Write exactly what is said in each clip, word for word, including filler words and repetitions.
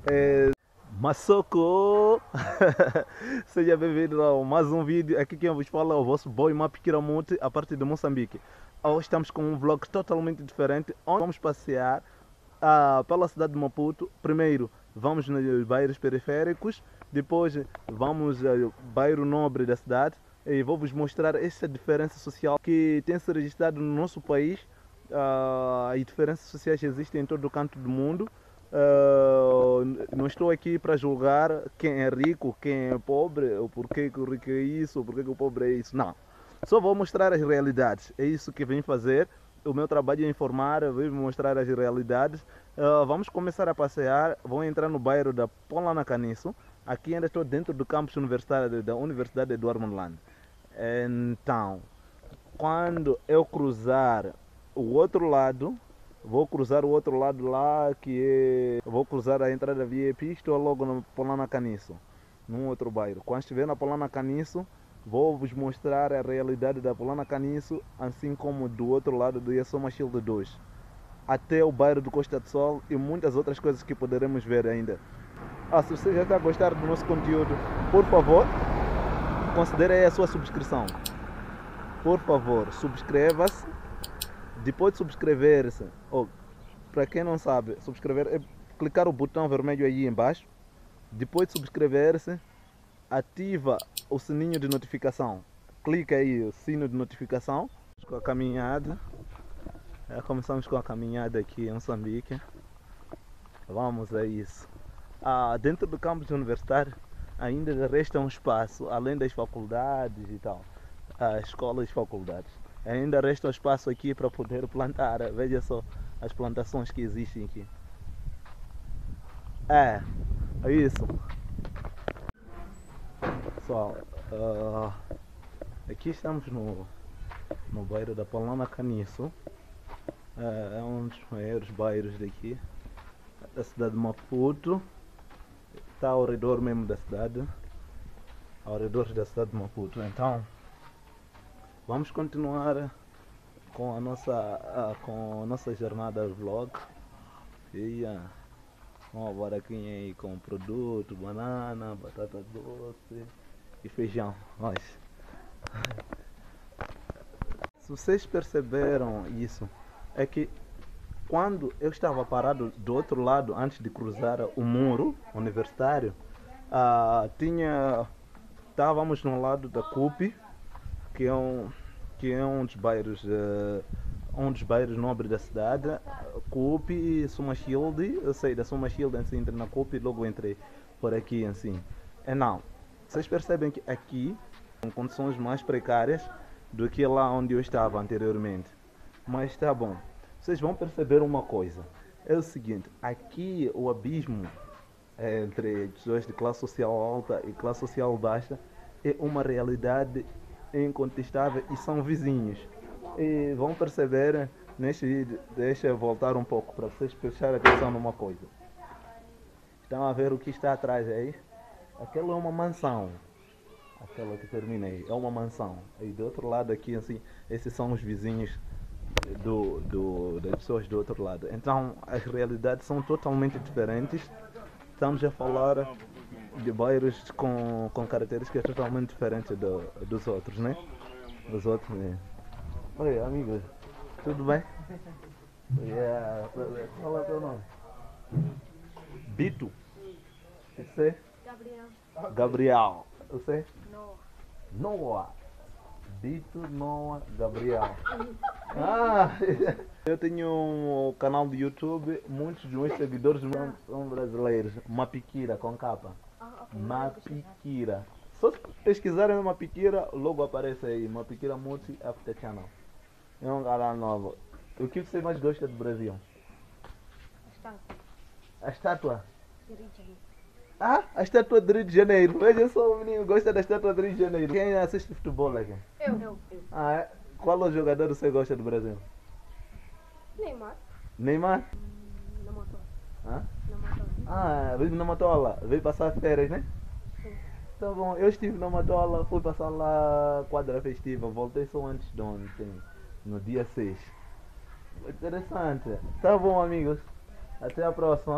É... Massoko! Seja bem-vindo a mais um vídeo. Aqui quem vos fala é o vosso boy Mapikiramonte, a partir de Moçambique. Hoje estamos com um vlog totalmente diferente, onde vamos passear ah, pela cidade de Maputo. Primeiro vamos nos bairros periféricos, depois vamos ao bairro nobre da cidade e vou vos mostrar essa diferença social que tem se registrado no nosso país. Ah, e diferenças sociais existem em todo o canto do mundo. Uh, não estou aqui para julgar quem é rico, quem é pobre, ou porquê que o rico é isso, ou porquê que o pobre é isso. Não. Só vou mostrar as realidades. É isso que venho fazer. O meu trabalho é informar, eu venho mostrar as realidades. Uh, vamos começar a passear. Vou entrar no bairro da Polana Caniço. Aqui ainda estou dentro do campus universitário da Universidade Eduardo Mondlane. Então, quando eu cruzar o outro lado, vou cruzar o outro lado lá, que é... vou cruzar a entrada V I P, estou logo na Polana Caniço, num outro bairro. Quando estiver na Polana Caniço, vou vos mostrar a realidade da Polana Caniço, assim como do outro lado do Yassoma Shield dois, até o bairro do Costa do Sol e muitas outras coisas que poderemos ver ainda. Ah, se você já está a gostar do nosso conteúdo, por favor, considere aí a sua subscrição. Por favor, subscreva-se. Depois de subscrever-se, ou para quem não sabe, subscrever é clicar o botão vermelho aí embaixo. Depois de subscrever-se, ativa o sininho de notificação. Clica aí o sino de notificação. Com a caminhada, já começamos com a caminhada aqui em Moçambique. Vamos a isso. Ah, dentro do campus universitário ainda resta um espaço, além das faculdades e tal, as escolas e faculdades. Ainda resta um espaço aqui para poder plantar. Veja só as plantações que existem aqui. É, é isso. Pessoal, uh, aqui estamos no, no bairro da Polana Caniço. Uh, é um dos maiores bairros daqui, da cidade de Maputo. Está ao redor mesmo da cidade, ao redor da cidade de Maputo. Então, vamos continuar com a nossa, com a nossa jornada vlog. E, uh, uma baraquinha aí com produto, banana, batata doce e feijão. Mas, se vocês perceberam isso, é que quando eu estava parado do outro lado antes de cruzar o muro universitário, uh, tinha, estávamos no lado da C U P, que é um, que é um dos bairros, uh, um dos bairros nobres da cidade. C U P e Soma Shield. Eu sei da Soma Shield, assim, entrei na C U P e logo entrei por aqui, assim. É não, vocês percebem que aqui são condições mais precárias do que lá onde eu estava anteriormente. Mas tá bom, vocês vão perceber uma coisa. É o seguinte, aqui o abismo é, entre pessoas de classe social alta e classe social baixa é uma realidade incontestável e são vizinhos. E vão perceber neste vídeo. Deixa eu voltar um pouco para vocês prestarem atenção numa coisa. Estão a ver o que está atrás aí? Aquela é uma mansão. Aquela que terminei é uma mansão. E do outro lado aqui, assim, esses são os vizinhos do, do, das pessoas do outro lado. Então as realidades são totalmente diferentes. Estamos a falar de bairros com, com características totalmente diferentes do, dos outros, né? Dos outros, né? Oi, amigo, tudo bem? Yeah. Qual é o teu nome? Bito? Você? Gabriel. Gabriel. Você? Noah. Noah. Bito, Noah, Gabriel. Ah, eu tenho um canal de YouTube, muitos dos meus seguidores são brasileiros. Mapikira com capa. Mapikira. Só se pesquisarem no Mapikira, logo aparece aí. Mapikira Multi After Channel. É um canal novo. O que você mais gosta do Brasil? A estátua. A estátua? de Rio de Janeiro. Ah, a estátua de Rio de Janeiro. Veja só, o menino gosta da estátua de Rio de Janeiro. Quem assiste futebol aqui? Eu, eu, eu. Ah, é? Qual é o jogador você gosta do Brasil? Neymar. Neymar? Hum, Na moto. Ah? Na moto. Ah, vive na Matola. Veio passar férias, né? Sim. Tá bom, eu estive na Matola, fui passar lá quadra festiva, voltei só antes de ontem, no dia seis. Interessante. Tá bom, amigos. Até a próxima.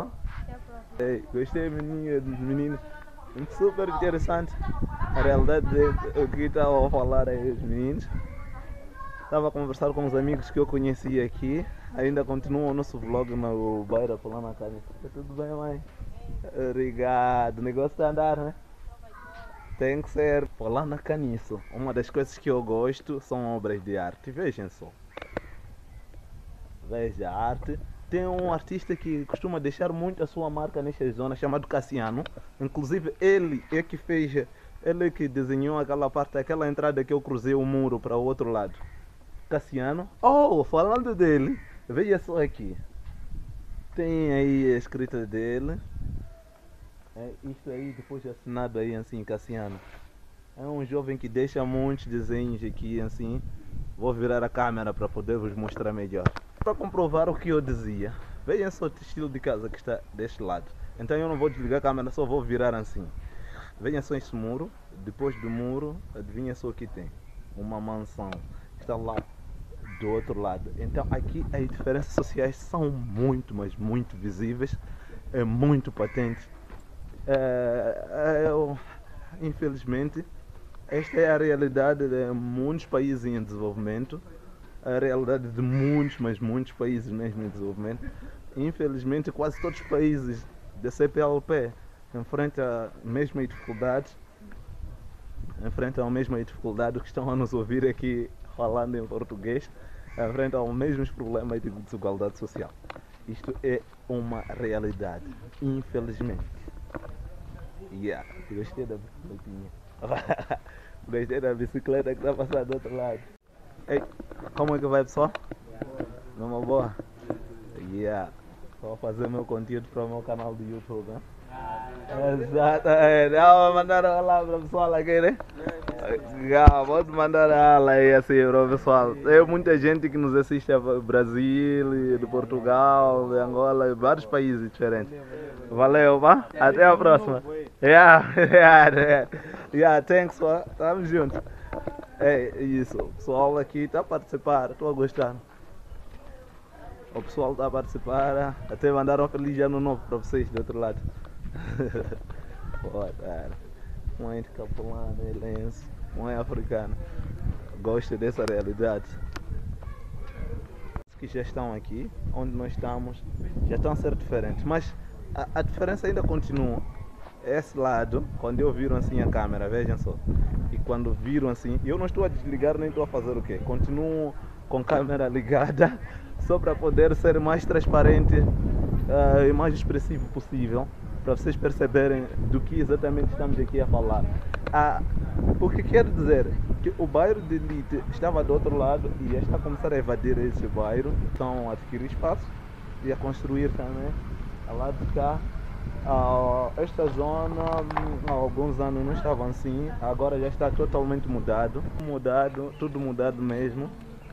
Até a próxima. Ei, gostei, menino, meninos. Super interessante. A realidade é o que estavam a falar aí os meninos. Estava a conversar com os amigos que eu conheci aqui. Ainda continua o nosso vlog no bairro lá na casa. Tá tudo bem, mãe? Obrigado. O negócio está a andar, né? Tem que ser. Lá na Caniço, uma das coisas que eu gosto são obras de arte. Vejam só. Veja a arte. Tem um artista que costuma deixar muito a sua marca nesta zona, chamado Cassiano. Inclusive ele é que fez, ele é que desenhou aquela parte, aquela entrada que eu cruzei o muro para o outro lado. Cassiano. Oh, falando dele, veja só aqui. Tem aí a escrita dele. É isto aí, depois assinado aí assim, Cassiano. É um jovem que deixa muitos desenhos aqui assim. Vou virar a câmera para poder vos mostrar melhor. Para comprovar o que eu dizia, vejam só o estilo de casa que está deste lado. Então eu não vou desligar a câmera, só vou virar assim. Vejam só esse muro. Depois do muro, adivinha só o que tem. Uma mansão. Está lá do outro lado. Então aqui as diferenças sociais são muito, mas muito visíveis. É muito patente. É, eu, infelizmente, esta é a realidade de muitos países em desenvolvimento. A realidade de muitos, mas muitos países mesmo em desenvolvimento. Infelizmente, quase todos os países da C P L P enfrentam a mesma dificuldade, enfrentam a mesma dificuldade que estão a nos ouvir aqui falando em português, enfrentam os mesmos problemas de desigualdade social. Isto é uma realidade, infelizmente. Yeah, gostei da bicicletinha. Gostei da bicicleta que está passando do outro lado. Ei, como é que vai, pessoal? Numa boa? Yeah. Vou fazer meu conteúdo para o meu canal do YouTube, né? Exato, é. Vou mandar olá para o pessoal aqui, né? Yeah, vou te mandar olá aí assim para o pessoal. Tem muita gente que nos assiste do Brasil, de Portugal, de Angola, vários países diferentes. Valeu, pá? Até a próxima. Yeah, yeah, yeah. Yeah, thanks, pá. Tamo junto. É isso, o pessoal aqui está a participar, estou a gostar. O pessoal está a participar, até mandaram um feliz ano novo para vocês do outro lado. Boa tarde. Mãe de capulana, lenço, mãe africana. Gosto dessa realidade. Os que já estão aqui, onde nós estamos, já estão a ser diferentes, mas a, a diferença ainda continua. Esse lado, quando eu viro assim a câmera, vejam só, e quando viram assim, eu não estou a desligar nem estou a fazer o quê? Continuo com a câmera ligada, só para poder ser mais transparente uh, e mais expressivo possível, para vocês perceberem do que exatamente estamos aqui a falar. Ah, o que quer dizer que o bairro de Elite estava do outro lado e está a começar a invadir esse bairro, estão a adquirir espaço e a construir também, ao lado de cá. Uh, esta zona há alguns anos não estava assim, agora já está totalmente mudado, mudado, tudo mudado mesmo,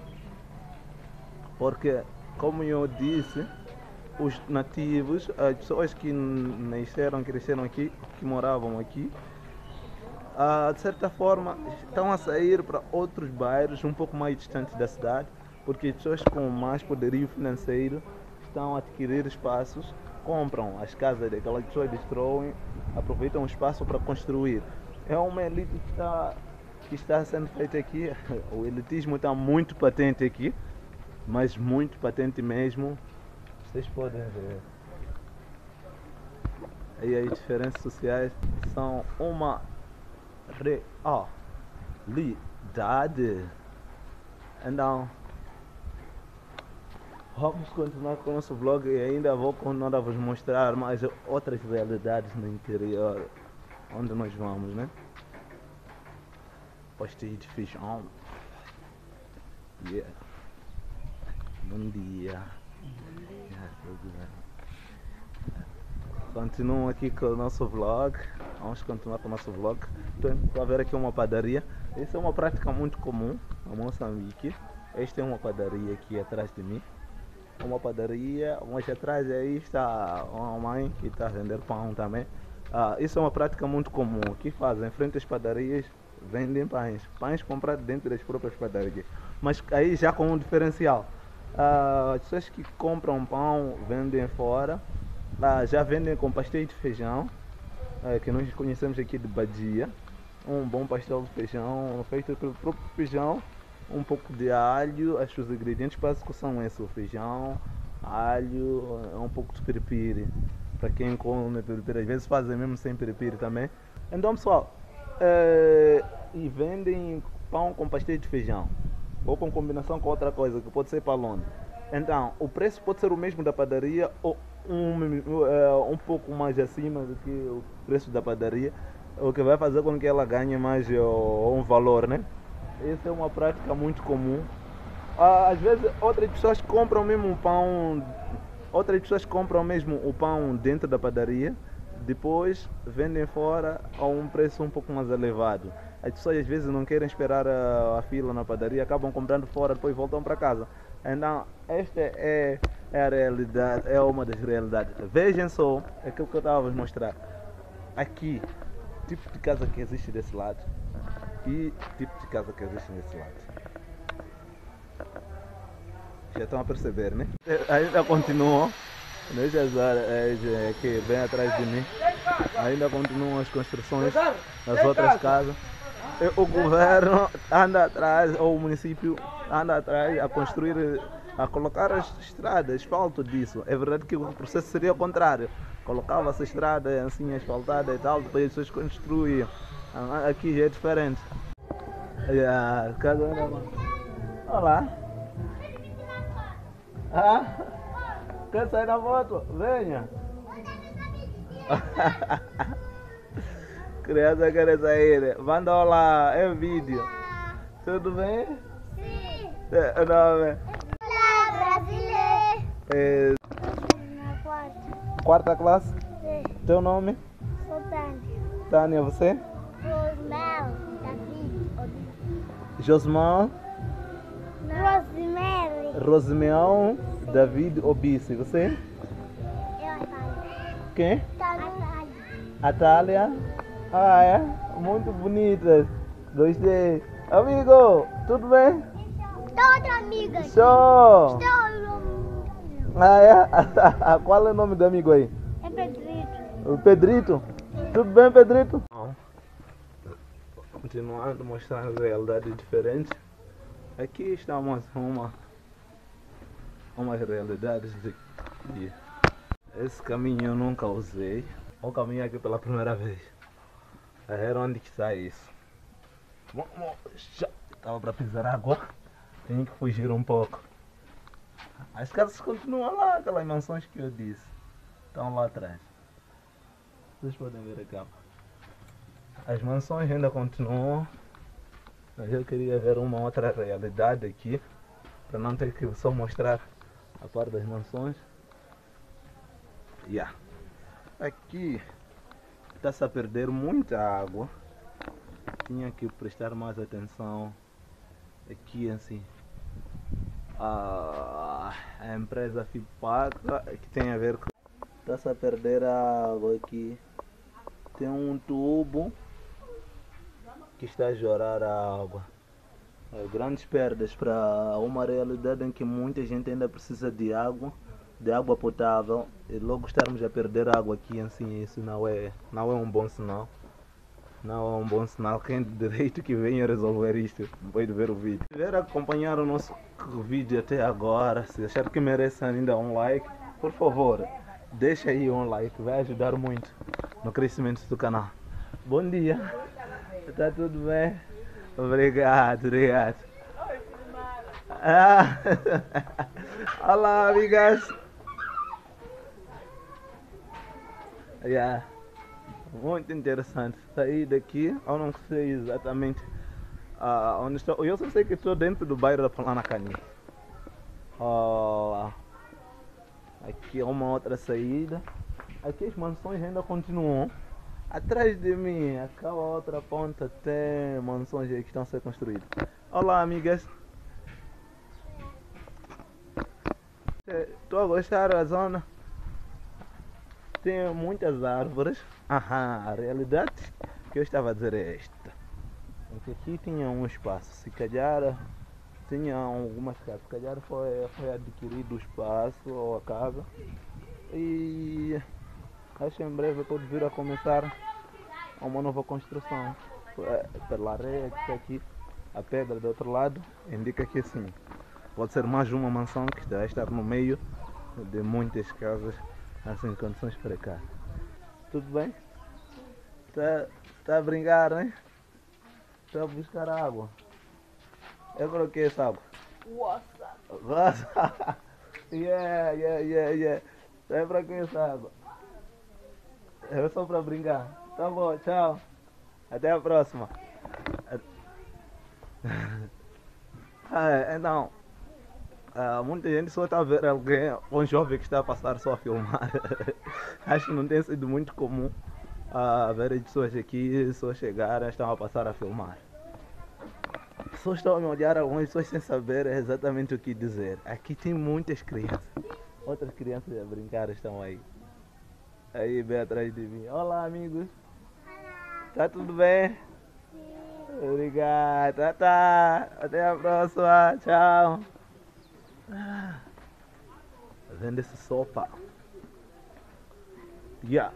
porque como eu disse, os nativos, as pessoas que nasceram, cresceram aqui, que moravam aqui, uh, de certa forma estão a sair para outros bairros um pouco mais distantes da cidade, porque as pessoas com mais poderio financeiro estão a adquirir espaços, compram as casas daquelas pessoas, destroem, aproveitam o espaço para construir. É uma elite que está, que está sendo feita aqui. O elitismo está muito patente aqui, mas muito patente mesmo. Vocês podem ver. Aí as diferenças sociais são uma realidade. Então, vamos continuar com o nosso vlog e ainda vou continuar a vos mostrar mais outras realidades no interior onde nós vamos, né? Postinho de feijão. Yeah. Bom dia. Yeah, continuam aqui com o nosso vlog. Vamos continuar com o nosso vlog. Estou a ver aqui uma padaria. Essa é uma prática muito comum no Moçambique. Esta é uma padaria aqui atrás de mim. Uma padaria, mais atrás aí está uma mãe que está a vender pão também. Ah, isso é uma prática muito comum. O que fazem? Em frente às padarias, vendem pães. Pães comprados dentro das próprias padarias. Mas aí já com um diferencial. Ah, as pessoas que compram pão vendem fora Lá já vendem com pastel de feijão, é, que nós conhecemos aqui de Badia. Um bom pastel de feijão feito pelo próprio feijão, um pouco de alho. Acho que os ingredientes básicos são esses: o feijão, alho, um pouco de piripiri. Para quem come piripiri, às vezes fazem mesmo sem piripiri também. Então, pessoal, é, e vendem pão com pastel de feijão ou com combinação com outra coisa que pode ser palone. Então, o preço pode ser o mesmo da padaria ou um, uh, um pouco mais acima do que o preço da padaria, o que vai fazer com que ela ganhe mais uh, um valor, né? Essa é uma prática muito comum. Uh, às vezes outras pessoas compram mesmo o pão, outras pessoas compram mesmo o pão dentro da padaria, depois vendem fora a um preço um pouco mais elevado. As pessoas às vezes não querem esperar a, a fila na padaria, acabam comprando fora, depois voltam para casa. Então, esta é, é a realidade, é uma das realidades. Vejam só aquilo que eu estava a vos mostrar. Aqui, tipo de casa que existe desse lado e tipo de casa que existe desse lado. Já estão a perceber, né? Ainda continuam, deixa as áreas aqui bem atrás de mim, ainda continuam as construções das outras casas. O governo anda atrás, ou o município anda atrás a construir, a colocar as estradas, asfalto disso. É verdade que o processo seria o contrário. Colocava-se a estrada assim asfaltada e tal, depois as pessoas construíam. Aqui já é diferente. Yeah, olá. Ah, quer sair na foto? Venha. Criança quer sair. Manda olá, é vídeo. Tudo bem? Sim. É, nome? Olá, brasileiro. É, Na quarta. quarta classe? Sim. Teu nome? Sou Tânia. Tânia, você? Rosmel, David, Josmão, Rosemary. Rosmeão, David Obice. Você? Eu, Atalha. Quem? Atalha. Atália? Ah, é? Muito bonita. Gostei. Amigo, tudo bem? Toda amiga. Show! Estou. Ah, é? Qual é o nome do amigo aí? É Pedrito. O Pedrito? Tudo bem, Pedrito? Continuando mostrando realidades diferentes. Aqui estamos uma umas realidades de esse caminho eu nunca usei. Vou caminhar aqui pela primeira vez. Era onde que está isso? Vamos, já estava para pisar água. Tenho que fugir um pouco. As casas continuam lá, aquelas mansões que eu disse. Estão lá atrás. Vocês podem ver aqui. As mansões ainda continuam. Mas eu queria ver uma outra realidade aqui. Para não ter que só mostrar a parte das mansões. Yeah. Aqui está-se a perder muita água. Tinha que prestar mais atenção. Aqui assim. A, a empresa Fipaca, que tem a ver com. Está-se a perder a água aqui. Tem um tubo que está a jorrar a água. É, grandes perdas para uma realidade em que muita gente ainda precisa de água, de água potável, e logo estarmos a perder água aqui assim, isso não é, não é um bom sinal. Não é um bom sinal. Quem de direito que venha resolver isto depois de ver o vídeo. Se estiver a acompanhar o nosso vídeo até agora, se achar que merece ainda um like, por favor, deixa aí um like, vai ajudar muito no crescimento do canal. Bom dia, tá tudo bem? Obrigado, obrigado. Ah. Olá, amigas. Yeah. Muito interessante. Saí daqui, eu não sei exatamente uh, onde estou. Eu só sei que estou dentro do bairro da Palanacani. Uh, aqui é uma outra saída. Aqui as mansões ainda continuam. Atrás de mim, aquela outra ponta tem mansões que estão a ser construídas. Olá, amigas. Estou a gostar da zona. Tem muitas árvores. Aham, a realidade que eu estava a dizer é esta. Porque aqui tinha um espaço. Se calhar tinha algumas casas. Se calhar foi, foi adquirido o espaço ou a casa. e acho que em breve pode vir a começar uma nova construção. É, pela areia que está aqui, a pedra do outro lado indica que sim, pode ser mais uma mansão que está a estar no meio de muitas casas assim em condições precárias. Tudo bem? Está tá a brincar, né? Está a buscar água. Eu coloquei essa água. Nossa. Nossa! Yeah, yeah, yeah, yeah. É pra quem essa água? É só pra brincar. Tá bom, tchau. Até a próxima. Ah, então, ah, muita gente só está a ver alguém, um jovem que está a passar só a filmar. Acho que não tem sido muito comum ah, ver as pessoas aqui só chegarem, estão a passar a filmar. Só estão a me olhar algumas pessoas sem saber exatamente o que dizer. Aqui tem muitas crianças. Outras crianças a brincar estão aí. Aí bem atrás de mim. Olá, amigos. Tá tudo bem? Obrigado. Tá, tá. Até a próxima. Tchau. Ah, vendo esse sopa? Yeah.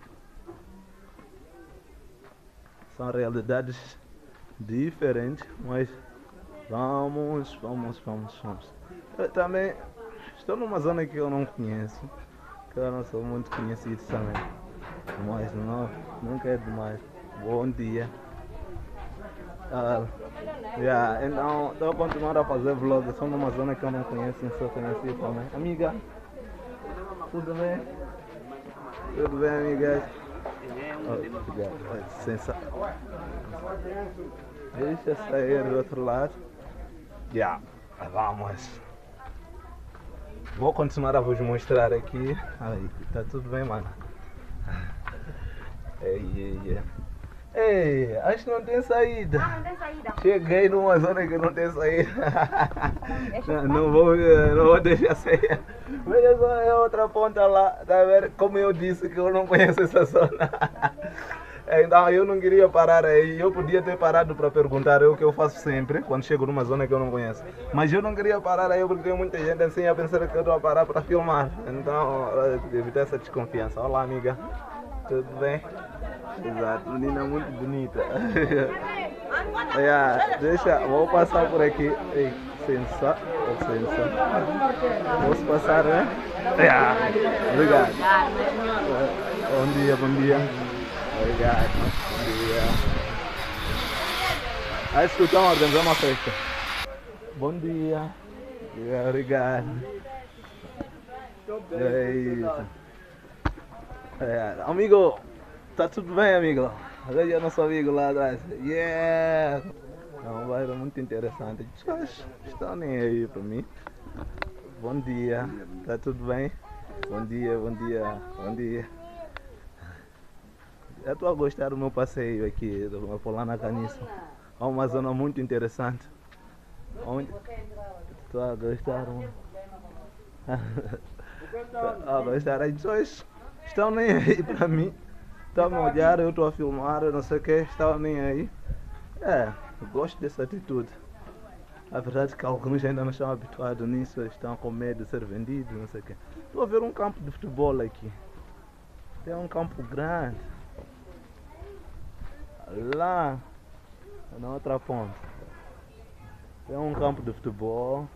São realidades diferentes, mas vamos, vamos, vamos, vamos. Eu também estou numa zona que eu não conheço, que eu não sou muito conhecido também, mas não, nunca é demais. Bom dia. Ah, yeah, então estou a continuar a fazer vlog, estou numa zona que eu não conheço, não sou conhecido também. Amiga, tudo bem? Tudo bem, amigas? Oh, obrigado, licença. Deixa eu sair do outro lado. Já, yeah, vamos. Vou continuar a vos mostrar aqui. Aí, tá tudo bem, mano. Ei, ei, ei. Ei, acho que não tem saída. Ah, não tem saída. Cheguei numa zona que não tem saída. Não, não, vou, não vou deixar sair. Veja só, é outra ponta lá. Tá vendo? Como eu disse que eu não conheço essa zona. Então eu não queria parar aí. Eu podia ter parado para perguntar, é o que eu faço sempre quando chego numa zona que eu não conheço. Mas eu não queria parar aí porque tem muita gente assim a pensar que eu estou a parar para filmar. Então evitar essa desconfiança. Olá, amiga. Tudo bem? Exato, menina muito bonita. Yeah, deixa, vou passar por aqui. Ei, licença, licença. Posso passar, né? Yeah. Obrigado. Bom dia, bom dia. Obrigado, bom dia. Acho que estão organizando uma festa. Bom dia. Obrigado. É isso. É, amigo. Tá tudo bem, amigo? Veja nosso amigo lá atrás. Yeah! É um bairro muito interessante. Os caras estão nem aí para mim. Bom dia. Tá tudo bem? Bom dia, bom dia, bom dia. Eu estou a gostar do meu passeio aqui, por lá na Caniço. É uma zona muito interessante. Estou a gostar. Estou a gostar. As pessoas estão nem aí para mim. Estão a olhar, eu estou a filmar, eu não sei o que, estão nem aí. É, eu gosto dessa atitude. A verdade é que alguns ainda não estão habituados nisso, estão com medo de ser vendidos, não sei o que. Estou a ver um campo de futebol aqui. Tem um campo grande. Lá, na outra ponta. Tem um campo de futebol.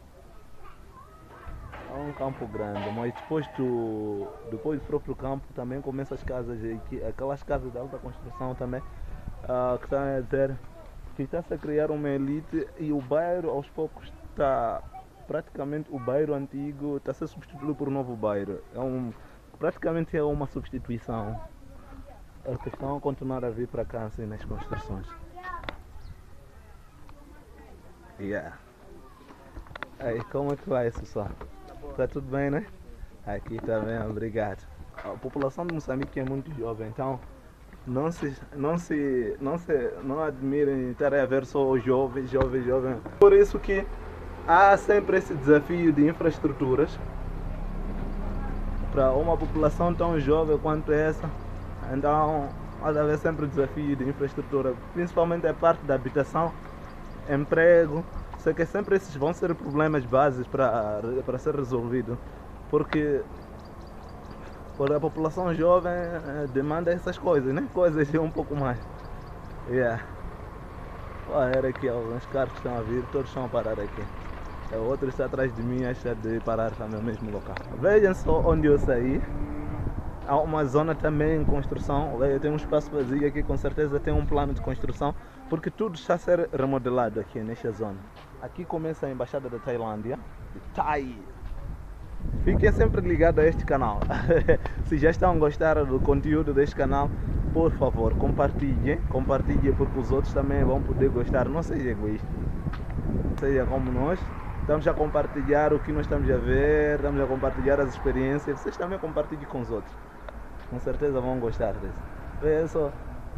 É um campo grande, mas depois do, depois do próprio campo também começam as casas aqui, aquelas casas de alta construção também, uh, que estão a dizer que está-se a criar uma elite e o bairro aos poucos está, praticamente o bairro antigo está a ser substituído por um novo bairro. É um, praticamente é uma substituição. As pessoas estão a continuar a vir para cá assim nas construções. Yeah. Aí, como é que vai, pessoal? Tá tudo bem, né? Aqui também, obrigado. A população de Moçambique é muito jovem, então não se, não se, não se, não admirem estar a ver só os jovens, jovens, jovens. Por isso que há sempre esse desafio de infraestruturas para uma população tão jovem quanto essa. Então, há de haver sempre o desafio de infraestrutura, principalmente a parte da habitação, emprego. Sei que sempre esses vão ser problemas básicos para, para ser resolvido, porque Porque a população jovem eh, demanda essas coisas, né? Coisas um pouco mais. Yeah. Olha aqui, alguns carros que estão a vir, todos estão a parar aqui. O outro está atrás de mim, acha de parar também no mesmo local. Vejam só onde eu saí. Há uma zona também em construção. Tem um espaço vazio aqui, com certeza tem um plano de construção, porque tudo está a ser remodelado aqui nesta zona. Aqui começa a embaixada da Tailândia, de Thai. Fiquem sempre ligados a este canal. Se já estão a gostar do conteúdo deste canal, por favor, compartilhem. Compartilhem porque os outros também vão poder gostar. Não seja egoísta. Seja como nós. Estamos a compartilhar o que nós estamos a ver, estamos a compartilhar as experiências. Vocês também compartilhem com os outros. Com certeza vão gostar disso. Veja só.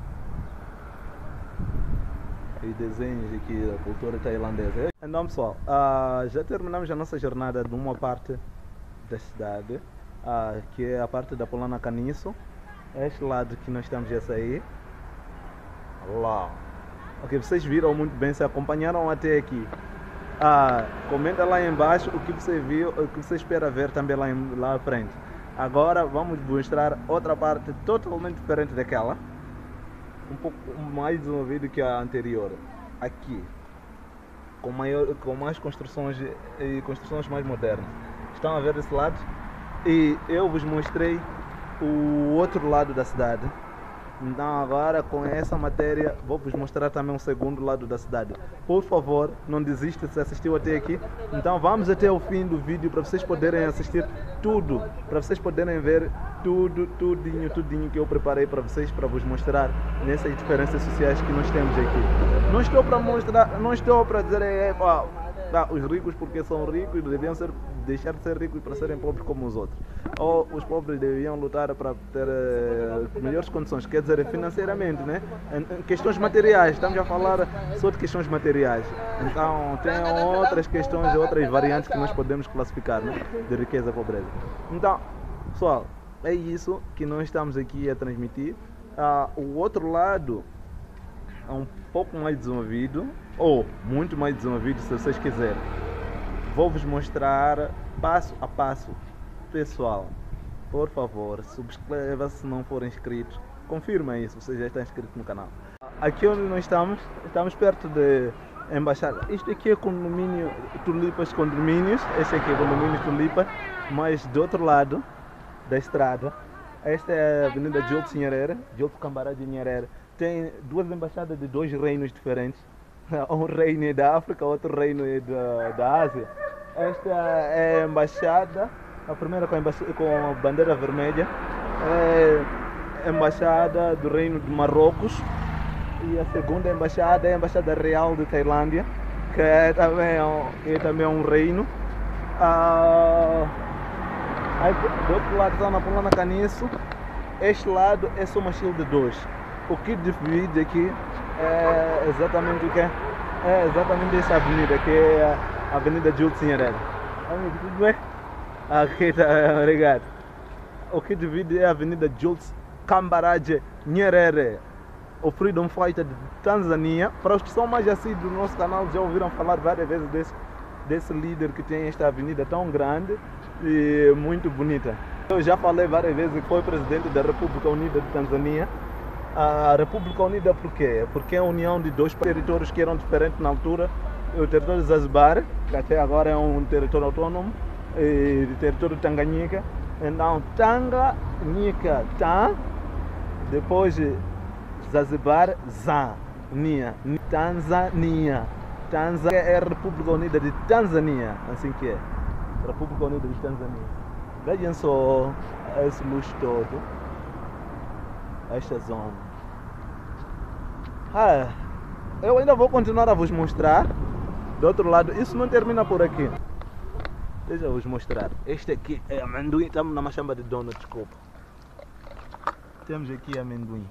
E desenhos aqui da cultura tailandesa. Então pessoal, uh, já terminamos a nossa jornada de uma parte da cidade, uh, que é a parte da Polana Caniço. Este lado que nós estamos a sair. Lá. Ok, vocês viram muito bem, se acompanharam até aqui. Ah, comenta lá embaixo o que você viu, o que você espera ver também lá, em, lá à frente. Agora vamos mostrar outra parte totalmente diferente daquela, um pouco mais desenvolvido que a anterior. Aqui, com, maior, com mais construções e construções mais modernas. Estão a ver desse lado? E eu vos mostrei o outro lado da cidade. Então agora com essa matéria vou vos mostrar também um segundo lado da cidade. Por favor, não desista se assistiu até aqui. Então vamos até o fim do vídeo para vocês poderem assistir tudo, para vocês poderem ver tudo, tudinho, tudinho que eu preparei para vocês, para vos mostrar nessas diferenças sociais que nós temos aqui. Não estou para mostrar, não estou para dizer é, pá, tá, os ricos porque são ricos deviam ser, deixar de ser ricos para serem pobres como os outros. Ou os pobres deviam lutar para ter uh, melhores condições, quer dizer, financeiramente, né? Em, em questões materiais, estamos a falar só de questões materiais. Então, tem outras questões, outras variantes que nós podemos classificar, né? De riqueza e pobreza. Então, pessoal, é isso que nós estamos aqui a transmitir. Uh, o outro lado é um pouco mais desenvolvido, ou muito mais desenvolvido, se vocês quiserem. Vou-vos mostrar passo a passo. Pessoal, por favor, subscreva se não for inscritos. Confirma isso, você já está inscrito no canal. Aqui onde nós estamos, estamos perto de embaixada. Isto aqui é condomínio Tulipas Condomínios. Este aqui é condomínio Tulipa, mas do outro lado da estrada, esta é a Avenida Joltz Nyerere, Joltz Cambará de Nyerere. Tem duas embaixadas de dois reinos diferentes. Um reino é da África, outro reino é da, da Ásia. Esta é a embaixada, a primeira com a, com a bandeira vermelha, é a embaixada do reino de Marrocos. E a segunda embaixada é a embaixada real de Tailândia, que é também um, é também um reino. Ah, aí, do outro lado está na Polana Caniço. Este lado é só uma Shield dois. O que divide aqui é exatamente o que é? É exatamente essa avenida, que é a Avenida Joltz Nyerere. Amigo, tudo bem? Aqui tá, obrigado. O que divide é a Avenida Joltz Cambará de Nyerere, o Freedom Fighter de Tanzânia. Para os que são mais assíduos do nosso canal, já ouviram falar várias vezes desse, desse líder que tem esta avenida tão grande e muito bonita. Eu já falei várias vezes que foi presidente da República Unida de Tanzânia. A República Unida por quê? Porque é a união de dois territórios que eram diferentes na altura. O território de Zanzibar, que até agora é um território autônomo, e o território de Tanganyika. Então, Tanganyika, Tan, depois Zanzibar, Zania, Tanzânia. Tanzânia é a República Unida de Tanzânia, assim que é. República Unida de Tanzânia. Vejam só esse luxo todo. Esta zona. Ah, eu ainda vou continuar a vos mostrar. Do outro lado, isso não termina por aqui. Deixa eu vos mostrar. Este aqui é amendoim. Estamos na machamba de dono, desculpa. Temos aqui amendoim.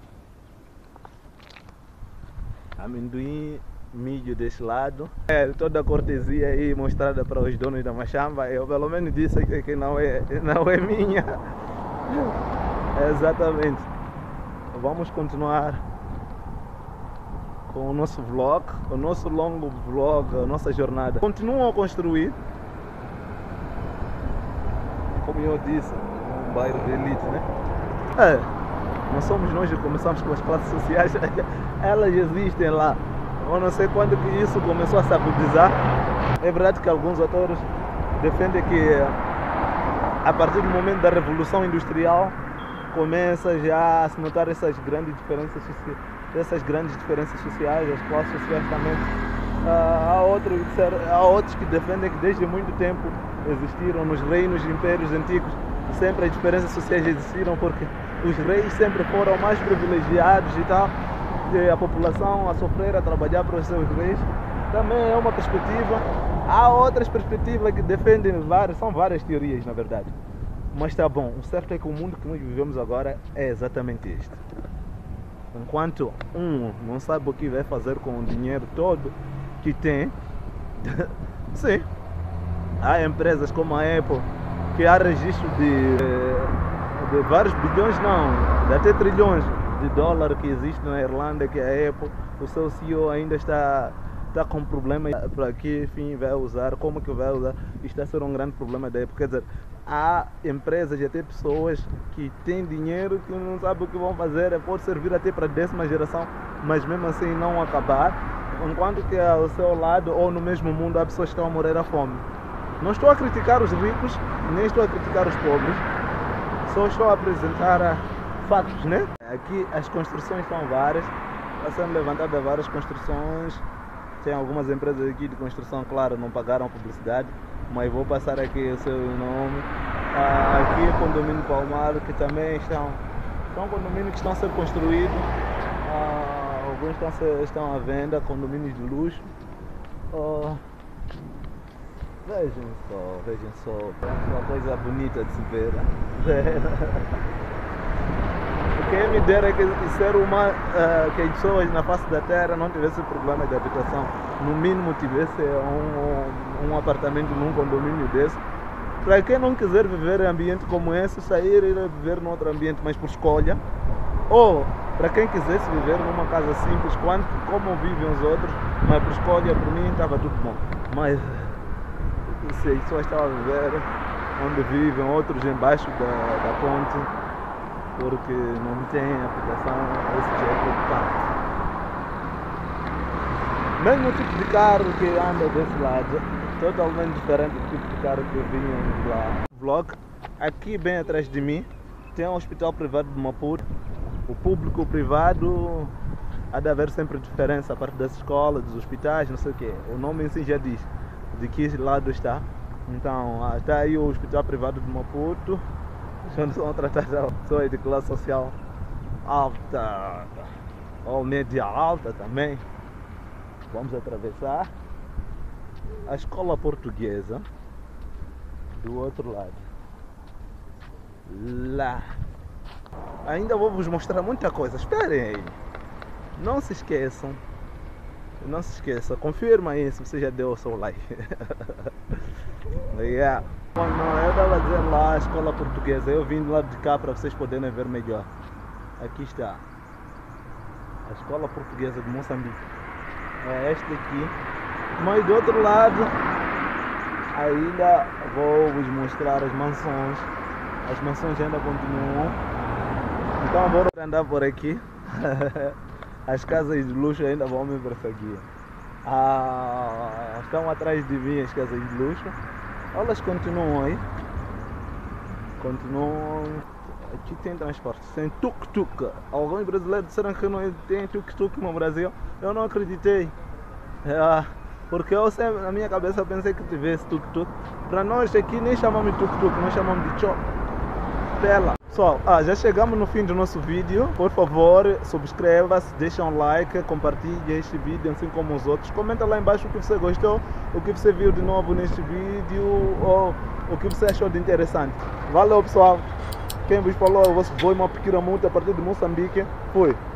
Amendoim, milho desse lado. É toda a cortesia aí mostrada para os donos da machamba. Eu pelo menos disse que não é, não é minha. Exatamente. Vamos continuar com o nosso vlog, o nosso longo vlog, a nossa jornada. Continuam a construir, como eu disse, bairro de elite, né? É, não somos nós que começamos com as classes sociais, elas existem lá. Eu não sei quando que isso começou a se agudizar. É verdade que alguns autores defendem que a partir do momento da Revolução Industrial começa já a se notar essas grandes diferenças, essas grandes diferenças sociais, as classes sociais também. Há outros, há outros que defendem que desde muito tempo existiram nos reinos e impérios antigos, sempre as diferenças sociais existiram porque os reis sempre foram mais privilegiados e tal, e a população a sofrer, a trabalhar para os seus reis. Também é uma perspectiva. Há outras perspectivas que defendem várias, são várias teorias na verdade. Mas tá bom, o certo é que o mundo que nós vivemos agora é exatamente este. Enquanto um não sabe o que vai fazer com o dinheiro todo que tem, sim, há empresas como a Apple que há registro de, de vários bilhões, não, de até trilhões de dólares que existe na Irlanda, que a Apple, o seu C E O ainda está, está com problema para que fim vai usar, como que vai usar, isto está a ser um grande problema da Apple. Quer dizer, há empresas e até pessoas que têm dinheiro que não sabem o que vão fazer, pode servir até para a décima geração, mas mesmo assim não acabar, enquanto que ao seu lado ou no mesmo mundo há pessoas que estão a morrer à fome. Não estou a criticar os ricos, nem estou a criticar os pobres, só estou a apresentar fatos, né? Aqui as construções são várias, está sendo levantada várias construções, tem algumas empresas aqui de construção, claro, não pagaram publicidade, mas vou passar aqui o seu nome. Ah, aqui é condomínio Palmar, que também estão, são condomínios que estão a ser construídos, ah, alguns estão, a ser, estão à venda, condomínios de luxo. Ah, vejam só, vejam só, é uma coisa bonita de se ver. Quem me dera que o ser humano, uh, que as pessoas na face da terra não tivessem problema de habitação, no mínimo tivesse um, um, um apartamento num condomínio desse. Para quem não quiser viver em ambiente como esse, sair e ir viver num outro ambiente, mas por escolha. Ou para quem quisesse viver numa casa simples, quanto, como vivem os outros, mas por escolha, por mim estava tudo bom. Mas se as pessoas estão a viver onde vivem, outros embaixo da, da ponte, porque não tem aplicação, isso já é preocupante. Mesmo o tipo de carro que anda desse lado, totalmente diferente do tipo de carro que vinha lá. Vlog, aqui bem atrás de mim, tem um hospital privado de Maputo. O público e o privado, há de haver sempre diferença a parte das escolas, dos hospitais, não sei o quê. O nome em si já diz de que lado está. Então, está aí o hospital privado de Maputo, onde são tratadas pessoas de classe social alta ou média alta também. Vamos atravessar a escola portuguesa do outro lado. Lá. Ainda vou vos mostrar muita coisa. Esperem aí. Não se esqueçam. Não se esqueça. Confirma aí se você já deu o seu like. Yeah. Bom, não, eu estava a dizer lá a escola portuguesa, eu vim do lado de cá para vocês poderem ver melhor. Aqui está a escola portuguesa de Moçambique, é esta aqui. Mas do outro lado ainda vou vos mostrar as mansões. As mansões ainda continuam. Então vou andar por aqui. As casas de luxo ainda vão me perseguir. Ah, estão atrás de mim as casas de luxo. Elas continuam aí. Continuam. Aqui tem transporte, tem tuk-tuk. Alguns brasileiros disseram que não tem tuk-tuk no Brasil. Eu não acreditei. É, porque eu sempre, na minha cabeça eu pensei que tivesse tuk-tuk. Para nós aqui nem chamamos de tuk-tuk, nós chamamos de chopela. Pessoal, ah, já chegamos no fim do nosso vídeo. Por favor, subscreva-se, deixa um like, compartilhe este vídeo assim como os outros. Comenta lá embaixo o que você gostou, o que você viu de novo neste vídeo ou o que você achou de interessante. Valeu, pessoal! Quem vos falou é o vosso boy Mapikira Monte a partir de Moçambique. Fui!